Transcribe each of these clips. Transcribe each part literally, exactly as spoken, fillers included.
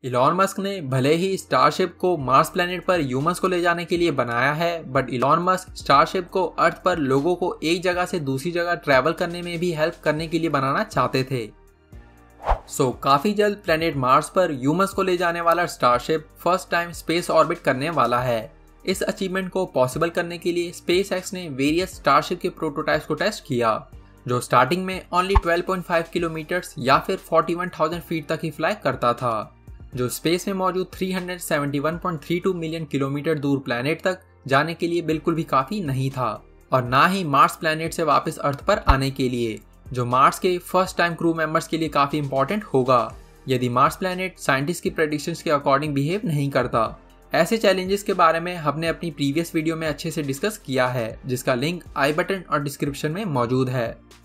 Elon Musk ने भले ही स्टारशिप को मार्स प्लेनेट पर ह्यूमंस को ले जाने के लिए बनाया है, बट इलॉन मस्क स्टारशिप को अर्थ पर लोगों को एक जगह से दूसरी जगह ट्रैवल करने में भी हेल्प करने के लिए बनाना चाहते थे। सो so, काफी जल्द प्लेनेट मार्स पर ह्यूमंस को ले जाने वाला Starship first time space orbit करने वाला है। इस अचीवमेंट को पॉसिबल करने के लिए स्पेस एक्स ने वेरियस स्टारशिप के प्रोटोटाइप्स को टेस्ट किया, जो स्टार्टिंग में only twelve point five kilometre या फिर इकतालीस हज़ार फीट तक ही फ्लाई करता था, जो स्पेस में मौजूद तीन सौ इकहत्तर पॉइंट तीन दो मिलियन किलोमीटर दूर प्लेनेट तक जाने के लिए बिल्कुल भी काफी नहीं था, और ना ही मार्स प्लेनेट से वापस अर्थ पर आने के लिए, जो मार्स के फर्स्ट टाइम क्रू मेंबर्स के लिए काफी इंपॉर्टेंट होगा यदि मार्स प्लेनेट साइंटिस्ट की प्रेडिक्शंस के अकॉर्डिंग बिहेव नहीं करता। ऐसे चैलेंजेस के बारे में हमने अपनी प्रीवियस वीडियो में अच्छे से डिस्कस किया है, जिसका लिंक आई बटन और डिस्क्रिप्शन में मौजूद है।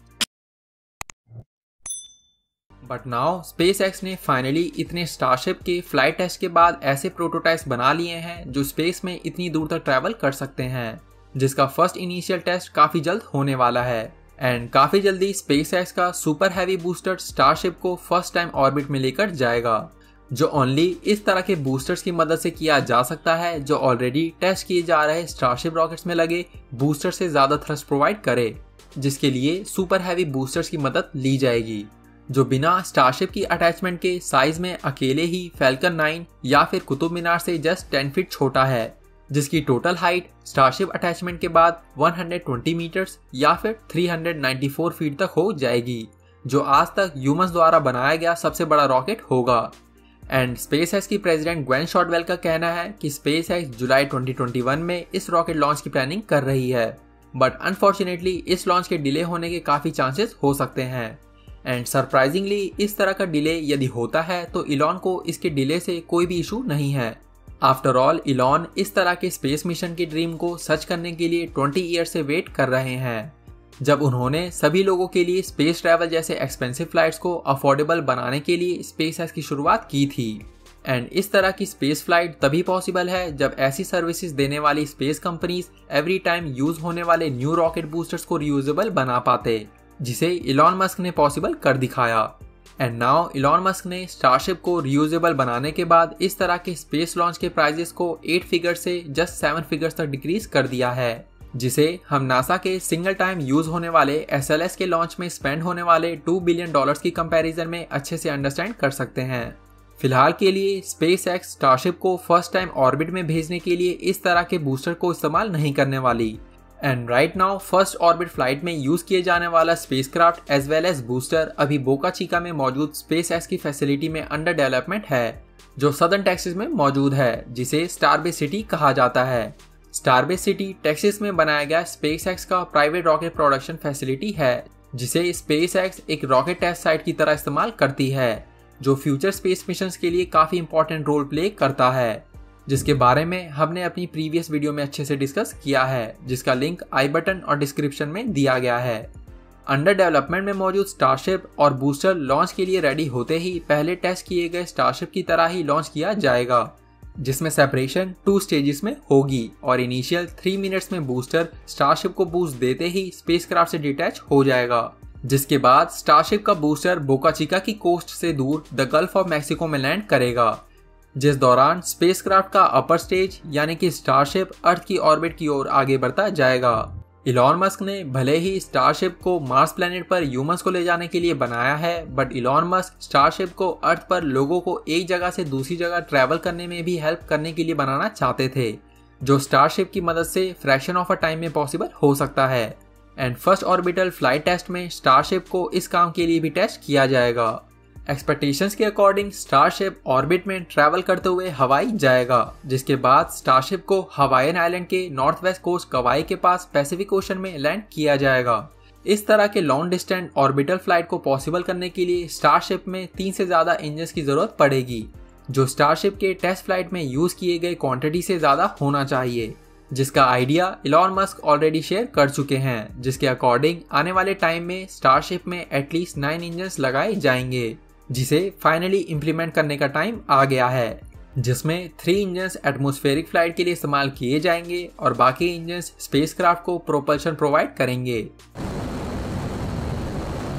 बट नाउ स्पेस एक्स ने फाइनली इतने स्टारशिप के फ्लाइट टेस्ट के बाद ऐसे प्रोटोटाइप्स बना लिए हैं जो स्पेस में इतनी दूर तक ट्रैवल कर सकते हैं, जिसका फर्स्ट इनिशियल टेस्ट काफी जल्द होने वाला है। एंड काफी जल्दी स्पेस एक्स का सुपर हैवी बूस्टर स्टारशिप को फर्स्ट टाइम ऑर्बिट में लेकर जाएगा, जो ओनली इस तरह के बूस्टर्स की मदद से किया जा सकता है जो ऑलरेडी टेस्ट किए जा रहे स्टारशिप रॉकेट्स में लगे बूस्टर से ज्यादा थ्रस्ट प्रोवाइड करे, जिसके लिए सुपर हैवी बूस्टर्स की मदद ली जाएगी, जो बिना स्टारशिप की अटैचमेंट के साइज में अकेले ही फैल्कन नाइन या फिर कुतुब मीनार से जस्ट टेन फीट छोटा है, जिसकी टोटल हाइट स्टारशिप अटैचमेंट के बाद एक सौ बीस मीटर्स या फिर तीन सौ चौरानवे फीट तक हो जाएगी, जो आज तक ह्यूमंस द्वारा बनाया गया सबसे बड़ा रॉकेट होगा। एंड स्पेस एक्स की प्रेसिडेंट ग्वेन शॉटवेल का कहना है कि स्पेस एक्स जुलाई दो हज़ार इक्कीस में इस रॉकेट लॉन्च की प्लानिंग कर रही है, बट अनफॉर्चुनेटली इस लॉन्च के डिले होने के काफी चांसेस हो सकते हैं। एंड सरप्राइजिंगली इस तरह का डिले यदि होता है तो इलॉन को इसके डिले से कोई भी इशू नहीं है। आफ्टर ऑल इलॉन इस तरह के स्पेस मिशन के ड्रीम को सच करने के लिए बीस ईयर से वेट कर रहे हैं, जब उन्होंने सभी लोगों के लिए स्पेस ट्रैवल जैसे एक्सपेंसिव फ्लाइट्स को अफोर्डेबल बनाने के लिए स्पेस एक्स की शुरुआत की थी। एंड इस तरह की स्पेस फ्लाइट तभी पॉसिबल है जब ऐसी सर्विसेज देने वाली space companies every time use होने वाले न्यू रॉकेट बूस्टर्स को रियूजेबल बना पाते, जिसे इलॉन मस्क ने पॉसिबल कर दिखाया। एंड नाउ इलॉन मस्क ने स्टारशिप को रियूजेबल बनाने के बाद इस तरह के स्पेस लॉन्च के प्राइजेस को एट फिगर से जस्ट सेवन फिगर्स तक डिक्रीज कर दिया है, जिसे हम नासा के सिंगल टाइम यूज होने वाले एस एल एस के लॉन्च में स्पेंड होने वाले टू बिलियन डॉलर्स की कंपैरिजन में अच्छे से अंडरस्टैंड कर सकते हैं। फिलहाल के लिए स्पेस एक्स स्टारशिप को फर्स्ट टाइम ऑर्बिट में भेजने के लिए इस तरह के बूस्टर को इस्तेमाल नहीं करने वाली। And right now first orbit flight में यूज किए जाने वाला spacecraft as well as booster अभी बोका चिका में मौजूद स्पेस एक्स की फैसिलिटी में अंडर डेवलपमेंट है, जो सदर्न टेक्सास में मौजूद है, जिसे स्टारबेस सिटी कहा जाता है। स्टारबेस सिटी टेक्सास में बनाया गया स्पेस एक्स का प्राइवेट रॉकेट प्रोडक्शन फैसिलिटी है, जिसे स्पेस एक्स एक रॉकेट टेस्ट साइट की तरह इस्तेमाल करती है, जो फ्यूचर स्पेस मिशंस के लिए काफी इंपॉर्टेंट रोल प्ले करता है, जिसके बारे में हमने अपनी प्रीवियस वीडियो में अच्छे से डिस्कस किया है, जिसका लिंक आई बटन और डिस्क्रिप्शन में दिया गया है। अंडर डेवलपमेंट में मौजूद स्टारशिप और बूस्टर लॉन्च के लिए रेडी होते ही पहले टेस्ट किए गए स्टारशिप की तरह ही लॉन्च किया जाएगा, जिसमें सेपरेशन टू स्टेजेस में होगी, और इनिशियल थ्री मिनट्स में बूस्टर स्टारशिप को बूस्ट देते ही स्पेसक्राफ्ट से डिटैच हो जाएगा, जिसके बाद स्टारशिप का बूस्टर बोका चिका की कोस्ट से दूर द गल्फ ऑफ मैक्सिको में लैंड करेगा, जिस दौरान स्पेसक्राफ्ट का अपर स्टेज यानी कि स्टारशिप अर्थ की ऑर्बिट की ओर आगे बढ़ता जाएगा। इलॉन मस्क ने भले ही स्टारशिप को मार्स प्लेनेट पर ह्यूमंस को ले जाने के लिए बनाया है, बट इलॉन मस्क स्टारशिप को अर्थ पर लोगों को एक जगह से दूसरी जगह ट्रैवल करने में भी हेल्प करने के लिए बनाना चाहते थे, जो स्टारशिप की मदद से फ्रैक्शन ऑफ अ टाइम में पॉसिबल हो सकता है। And first orbital flight test में स्टारशिप को इस काम के लिए भी टेस्ट किया जाएगा। एक्सपेक्टेशंस के अकॉर्डिंग स्टारशिप ऑर्बिट में ट्रैवल करते हुए हवाई जाएगा, जिसके बाद स्टारशिप को हवाईयन आइलैंड के नॉर्थ वेस्ट कोस्ट कवाई के पास पैसिफिक ओशन में लैंड किया जाएगा। इस तरह के लॉन्ग डिस्टेंस ऑर्बिटल फ्लाइट को पॉसिबल करने के लिए स्टारशिप में तीन से ज्यादा इंजन की जरूरत पड़ेगी, जो स्टारशिप के टेस्ट फ्लाइट में यूज किए गए क्वांटिटी से ज्यादा होना चाहिए, जिसका idea Elon Musk already share कर चुके हैं, जिसके अकॉर्डिंग आने वाले टाइम में स्टारशिप में एटलीस्ट नाइन इंजन लगाए जाएंगे, जिसे फाइनली इंप्लीमेंट करने का टाइम आ गया है, जिसमें थ्री इंजन्स एटमॉस्फेरिक फ्लाइट के लिए इस्तेमाल किए जाएंगे और बाकी इंजन्स स्पेसक्राफ्ट को प्रोपल्शन प्रोवाइड करेंगे।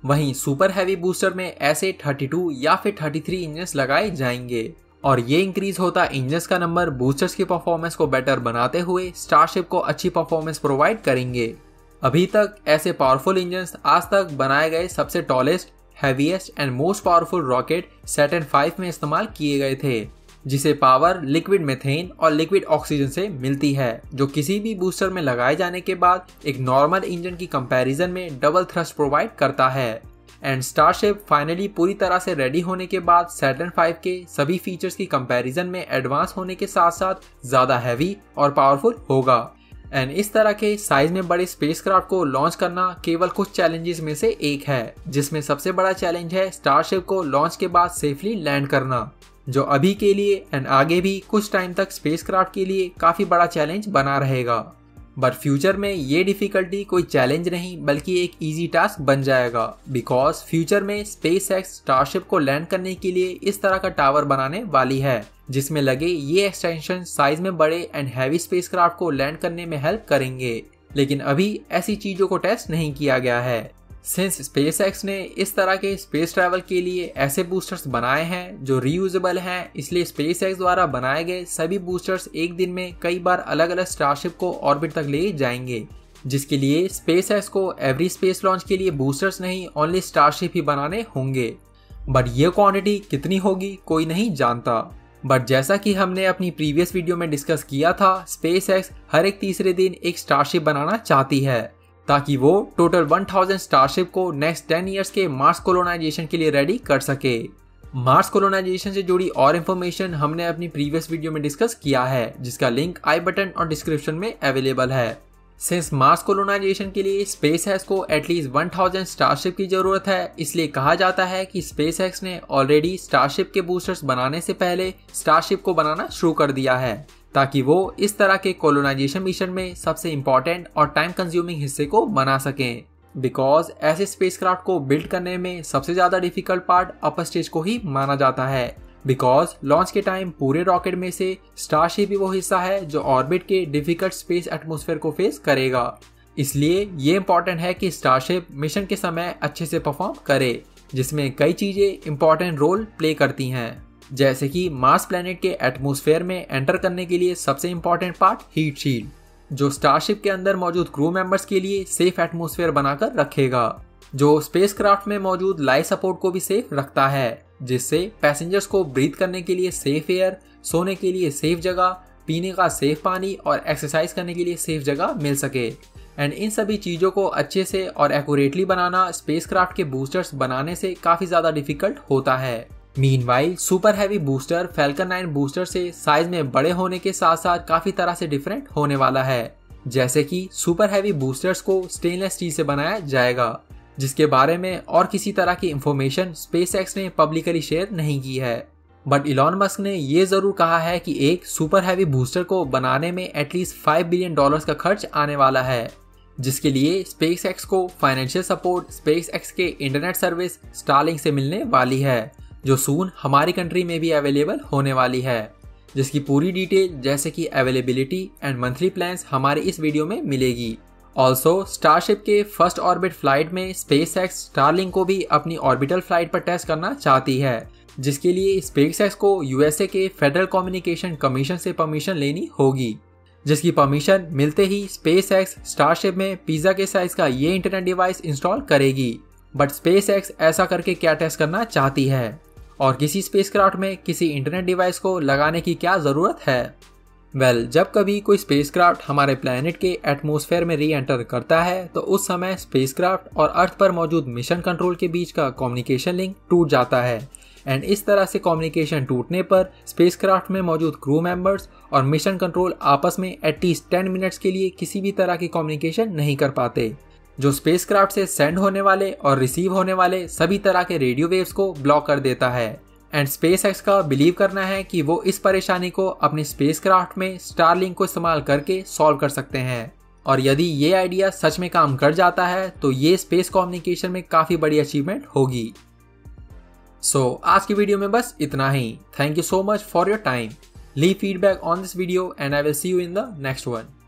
वहीं सुपर हैवी बूस्टर में ऐसे बत्तीस या फिर तैंतीस इंजन्स लगाए जाएंगे और ये इंक्रीज होता इंजन्स का नंबर बूस्टर्स की परफॉर्मेंस को बेटर बनाते हुए स्टारशिप को अच्छी परफॉर्मेंस प्रोवाइड करेंगे। अभी तक ऐसे पावरफुल इंजन्स आज तक बनाए गए सबसे tallest, heaviest and most powerful rocket Saturn five में इस्तेमाल किए गए थे, जिसे पावर लिक्विड मीथेन और लिक्विड ऑक्सीजन से मिलती है, जो किसी भी बूस्टर में लगाए जाने के बाद एक नॉर्मल इंजन की कंपैरिजन में डबल थ्रस्ट प्रोवाइड करता है। एंड स्टारशिप फाइनली पूरी तरह से रेडी होने के बाद सैटर्न फाइव के सभी फीचर्स की कंपैरिजन में एडवांस होने के साथ साथ ज्यादा हैवी और पावरफुल होगा। एंड इस तरह के साइज में बड़े स्पेसक्राफ्ट को लॉन्च करना केवल कुछ चैलेंजेस में से एक है, जिसमें सबसे बड़ा चैलेंज है स्टारशिप को लॉन्च के बाद सेफली लैंड करना, जो अभी के लिए एंड आगे भी कुछ टाइम तक स्पेसक्राफ्ट के लिए काफी बड़ा चैलेंज बना रहेगा। बट फ्यूचर में ये डिफिकल्टी कोई चैलेंज नहीं बल्कि एक इजी टास्क बन जाएगा, बिकॉज फ्यूचर में स्पेसएक्स स्टारशिप को लैंड करने के लिए इस तरह का टावर बनाने वाली है, जिसमें लगे ये एक्सटेंशन साइज में बड़े एंड हैवी स्पेसक्राफ्ट को लैंड करने में हेल्प करेंगे। लेकिन अभी ऐसी चीजों को टेस्ट नहीं किया गया है। सिंस स्पेसएक्स ने इस तरह के स्पेस ट्रैवल के लिए ऐसे बूस्टर्स बनाए हैं जो रीयूजेबल हैं, इसलिए स्पेसएक्स द्वारा बनाए गए सभी बूस्टर्स एक दिन में कई बार अलग अलग स्टारशिप को ऑर्बिट तक ले जाएंगे, जिसके लिए स्पेसएक्स को एवरी स्पेस लॉन्च के लिए बूस्टर्स नहीं ओनली स्टारशिप ही बनाने होंगे। बट ये क्वांटिटी कितनी होगी कोई नहीं जानता। बट जैसा कि हमने अपनी प्रीवियस वीडियो में डिस्कस किया था, स्पेसएक्स हर एक तीसरे दिन एक स्टारशिप बनाना चाहती है ताकि वो टोटल हज़ार स्टारशिप को नेक्स्ट टेन इयर्स के मार्स कोलोनाइजेशन के लिए रेडी कर सके। मार्स कोलोनाइजेशन से जुड़ी और इन्फॉर्मेशन हमने अपनी प्रीवियस वीडियो में डिस्कस किया है, जिसका लिंक आई बटन और डिस्क्रिप्शन में अवेलेबल है। सिंस मार्स कोलोनाइजेशन के लिए स्पेसएक्स को एटलीस्ट हज़ार स्टारशिप की जरूरत है, इसलिए कहा जाता है कि स्पेसएक्स ने ऑलरेडी स्टारशिप के बूस्टर्स बनाने से पहले स्टारशिप को बनाना शुरू कर दिया है, ताकि वो इस तरह के कोलोनाइजेशन मिशन में सबसे इम्पोर्टेंट और टाइम कंज्यूमिंग हिस्से को बना सकें। बिकॉज ऐसे स्पेसक्राफ्ट को बिल्ड करने में सबसे ज्यादा डिफिकल्ट पार्ट अपर स्टेज को ही माना जाता है, बिकॉज लॉन्च के टाइम पूरे रॉकेट में से स्टारशिप ही वो हिस्सा है जो ऑर्बिट के डिफिकल्ट स्पेस एटमॉस्फेयर को फेस करेगा। इसलिए ये इम्पोर्टेंट है कि स्टारशिप मिशन के समय अच्छे से परफॉर्म करे, जिसमें कई चीजें इंपॉर्टेंट रोल प्ले करती हैं, जैसे कि मार्स प्लेनेट के एटमॉस्फेयर में एंटर करने के लिए सबसे इंपॉर्टेंट पार्ट हीट शील्ड, जो स्टारशिप के अंदर मौजूद क्रू मेंबर्स के लिए सेफ एटमॉस्फेयर बनाकर रखेगा, जो स्पेसक्राफ्ट में मौजूद लाइफ सपोर्ट को भी सेफ रखता है, जिससे पैसेंजर्स को ब्रीथ करने के लिए सेफ एयर, सोने के लिए सेफ जगह, पीने का सेफ पानी और एक्सरसाइज करने के लिए सेफ जगह मिल सके। एंड इन सभी चीजों को अच्छे से और एक्यूरेटली बनाना स्पेसक्राफ्ट के बूस्टर्स बनाने से काफी ज्यादा डिफिकल्ट होता है। Meanwhile super heavy booster Falcon nine booster से साइज में बड़े होने के साथ साथ काफी तरह से डिफरेंट होने वाला है, जैसे कि सुपर हैवी बूस्टर्स को स्टेनलेस स्टील से बनाया जाएगा, जिसके बारे में और किसी तरह की इंफॉर्मेशन स्पेसएक्स ने पब्लिकली शेयर नहीं की है। बट इलॉन मस्क ने ये जरूर कहा है कि एक सुपर हैवी बूस्टर को बनाने में एटलीस्ट फाइव बिलियन डॉलर्स का खर्च आने वाला है, जिसके लिए स्पेसएक्स को फाइनेंशियल सपोर्ट स्पेसएक्स के इंटरनेट सर्विस स्टारलिंक से मिलने वाली है, जो सून हमारी कंट्री में भी अवेलेबल होने वाली है, जिसकी पूरी डिटेल जैसे कि अवेलेबिलिटी एंड मंथली प्लान्स हमारे इस वीडियो में मिलेगी। ऑल्सो स्टारशिप के फर्स्ट ऑर्बिट फ्लाइट में स्पेसएक्स स्टारलिंक को भी अपनी ऑर्बिटल फ्लाइट पर टेस्ट करना चाहती है, जिसके लिए स्पेसएक्स को यूएसए के फेडरल कम्युनिकेशन कमीशन से परमिशन लेनी होगी, जिसकी परमिशन मिलते ही स्पेसएक्स स्टारशिप में पिज्जा के साइज का ये इंटरनेट डिवाइस इंस्टॉल करेगी। बट स्पेसएक्स ऐसा करके क्या टेस्ट करना चाहती है और किसी स्पेसक्राफ्ट में किसी इंटरनेट डिवाइस को लगाने की क्या जरूरत है? वेल well, जब कभी कोई स्पेसक्राफ्ट हमारे प्लेनेट के एटमॉस्फेयर में री एंटर करता है तो उस समय स्पेसक्राफ्ट और अर्थ पर मौजूद मिशन कंट्रोल के बीच का कम्युनिकेशन लिंक टूट जाता है। एंड इस तरह से कम्युनिकेशन टूटने पर स्पेसक्राफ्ट में मौजूद क्रू मेंबर्स और मिशन कंट्रोल आपस में एटलीस्ट टेन मिनट्स के लिए किसी भी तरह की कम्युनिकेशन नहीं कर पाते, जो स्पेसक्राफ्ट से सेंड होने वाले और रिसीव होने वाले सभी तरह के रेडियो वेव्स को ब्लॉक कर देता है। एंड स्पेसएक्स का बिलीव करना है कि वो इस परेशानी को अपने स्पेसक्राफ्ट में स्टारलिंक को इस्तेमाल करके सॉल्व कर सकते हैं, और यदि ये आइडिया सच में काम कर जाता है तो ये स्पेस कम्युनिकेशन में काफी बड़ी अचीवमेंट होगी। सो so, आज की वीडियो में बस इतना ही। Thank you so much for your time. Leave feedback on this video and I will see you in the next one.